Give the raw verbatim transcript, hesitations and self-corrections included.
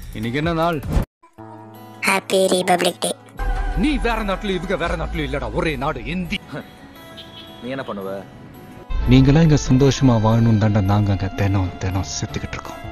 இன்னைக்கு என்ன நாள்? Happy republic day. நீ வேற நாட்டுல இவங்க வேற நாட்டுல இல்லடா, ஒரே நாடு இந்தி. நீ என்ன பண்ணுவ? நீங்களாம் இங்க சந்தோஷமா வாழணும் தாண்டா நாங்க அங்க தினம் தினம் செத்துக்கிட்டு இருக்கோம்.